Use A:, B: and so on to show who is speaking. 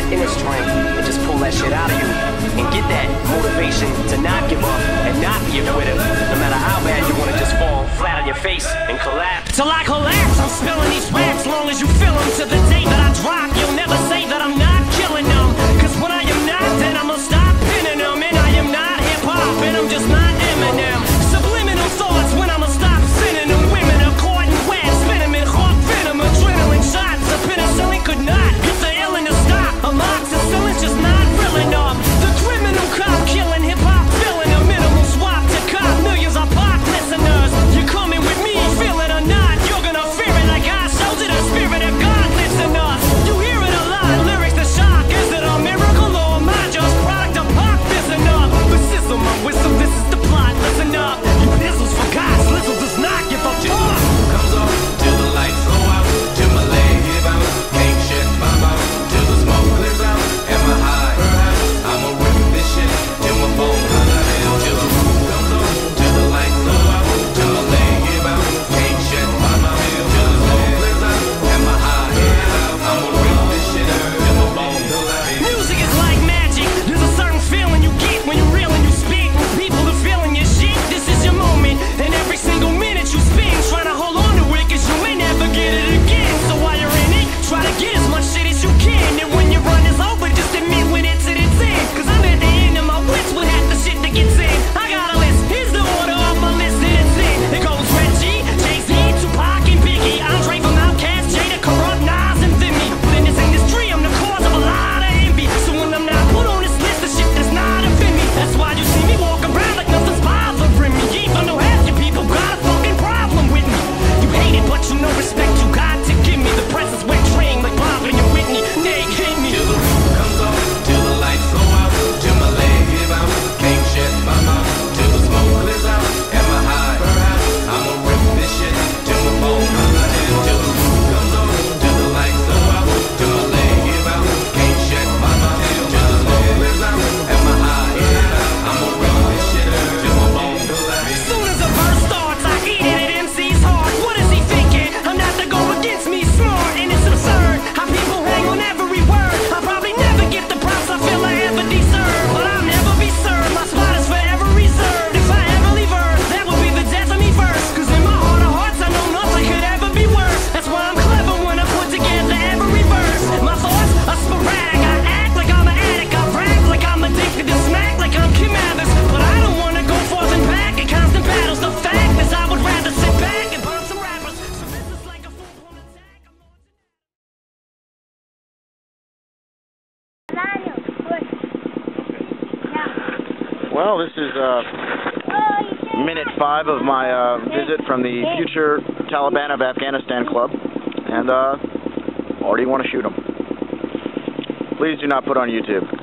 A: inner strength and just pull that shit out of you and get that motivation to not give up and not be a quitter, no matter how bad you want to just fall flat on your face and collapse. Till I collapse, I'm spilling these raps long as you feel them. To the day that I drop, you'll never say that I'm not killing them, cause when I am not, then I'ma stop pinning them. And I am not hip-hop, and I'm just not Eminem. Subliminal thoughts when I'ma stop sending them. Women are caught in web, spin them in hawk venom. Adrenaline shots, the penicillin could not get the illin to stop. Amoxicillin's just not real enough. The criminal cop killing hip-hop, filling a minimal swap to cop millions of pop listeners. You coming with me, feel it or not, you're gonna fear it like I showed you the spirit of God lives in us. You hear it a lot, lyrics to shock. Is it a miracle or am I just product of pop? Listen up, but sizzle my whistle, this is the plot, listen up. You pizzles for God's Lizzle does not give a fuck.
B: Comes on till the lights go out, till my leg give out, can't shut my mouth, till the smoke clears out. Am I high? Perhaps I'ma rip this shit till my phone holler. Till the roof comes on, till the lights go out, till my leg give out, can't shut my mouth, till the smoke clears out. Am I high? I'ma rip this shit till my phone holler.
A: Music is like magic. There's a certain feeling you get when you reel and you speak. When people are feeling your shit, this is your moment. And every single minute you spend trying to hold on to it, cause you may never get it again. So while you're in it, try to get as much shit as you can. And when your run is over, just admit when it's at its end. Cause I'm at the end of my wits with half the shit that gets in. I got a list, here's the order of my list and it's in. It goes Reggie, Jay-Z, Tupac and Biggie, Andre from Outkast, Jada, Corrupt, Nas and Thimmy. But in this industry, I'm the cause of a lot of envy. So when I'm not put on this list of shit that's not offend me, that's why you see me walk around like nothing's bothering me. Even though half your people got a fucking problem with me. You hate it, but you know respect you got to give me. The press is wet train like Bobby and Whitney. They hate me.
B: Till the roof comes on, till the lights go out, till my leg give out, can't shut my mouth, till the smoke clears out. Am I high? Perhaps I'ma rip this shit till my phone holler. Till the roof comes on, till the lights go out, till my leg give out, can't shut my mouth, till the smoke clears out. Am I high? I'ma rip this shit till my phone holler.
A: Soon as a verse starts, I eat it at MC's heart. What is he thinking? I'm not to go against me, smart, and it's absurd how people hang on every word. I'll probably never get the props I feel I ever deserve, but I'll never be served. My spot is forever reserved. If I ever leave Earth, that would be the death of me first. Cause in my heart of hearts, I know nothing could ever be worse. That's why I'm clever when I put together every verse. My thoughts are sporadic. I act like I'm an addict. I rap like I'm addicted to smack like I'm Kim Mathers. But I don't wanna go forth and back in constant battles. The fact is I would rather sit back and burn some rappers. So this is like a full-blown attack.
C: Well, this is minute 5 of my visit from the future Taliban of Afghanistan club, and already want to shoot them. Please do not put on YouTube.